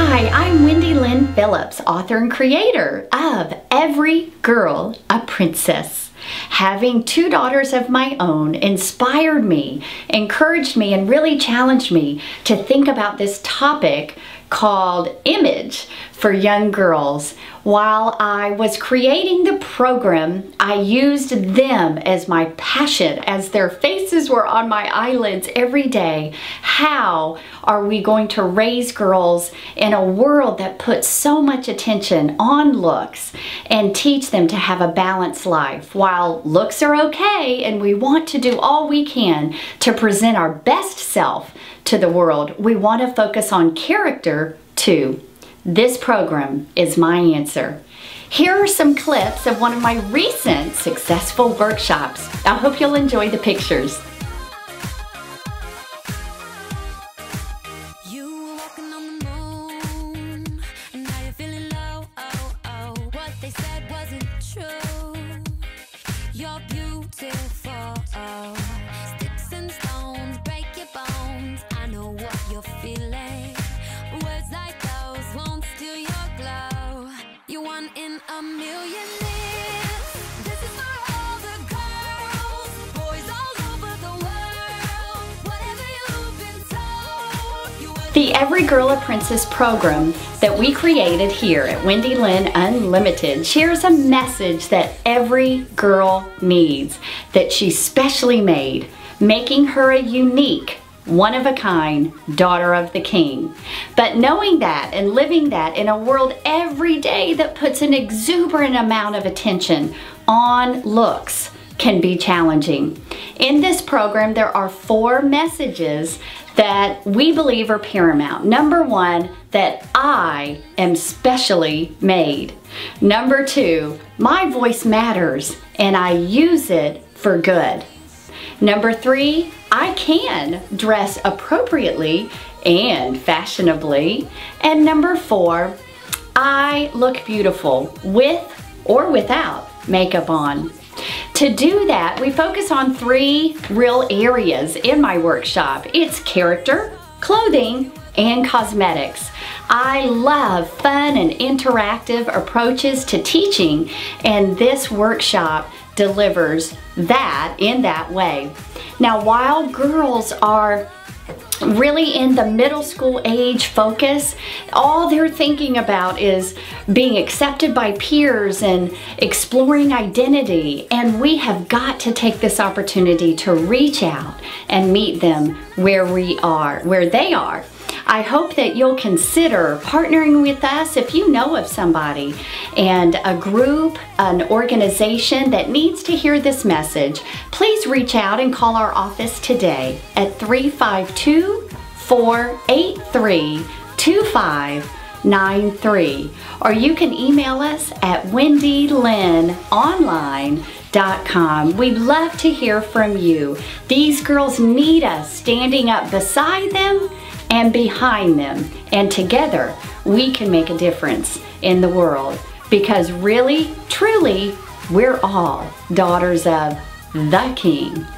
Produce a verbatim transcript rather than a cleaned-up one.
Hi, I'm Wendy Lynn Phillips, author and creator of Every Girl a Princess. Having two daughters of my own inspired me, encouraged me, and really challenged me to think about this topic called image for young girls. While I was creating the program, I used them as my passion, as their faces were on my eyelids every day. How are we going to raise girls in a world that puts so much attention on looks and teach them to have a balanced life? While looks are okay and we want to do all we can to present our best self to the world, we want to focus on character too. This program is my answer. Here are some clips of one of my recent successful workshops. I hope you'll enjoy the pictures. You were walking on the moon, and now you're feeling low, oh, oh. What they said wasn't true. You're beautiful, oh. Sticks and stones break your bones. I know what you're feeling. Words like those won't steal your glow. You're one in a million years. This is for all the girls, boys all over the world. Whatever you've been told, you will. The Every Girl a Princess program that we created here at Wendy Lynn Unlimited shares a message that every girl needs, that she's specially made, making her a unique, one-of-a-kind daughter of the King. But knowing that and living that in a world every day that puts an exuberant amount of attention on looks can be challenging. In this program, there are four messages that we believe are paramount. Number one, that I am specially made. Number two, my voice matters and I use it for good. Number three, I can dress appropriately and fashionably. And number four, I look beautiful with or without makeup on. To do that, we focus on three real areas in my workshop. It's character, clothing, and cosmetics. I love fun and interactive approaches to teaching, and this workshop delivers that in that way. Now, while girls are really in the middle school age focus, all they're thinking about is being accepted by peers and exploring identity. And we have got to take this opportunity to reach out and meet them where we are, where they are. I hope that you'll consider partnering with us if you know of somebody and a group, an organization that needs to hear this message. Please reach out and call our office today at three five two, four eight three, two five nine three, or you can email us at wendy lynn online dot com. We'd love to hear from you. These girls need us standing up beside them and behind them, and together we can make a difference in the world, because really, truly, we're all daughters of the King.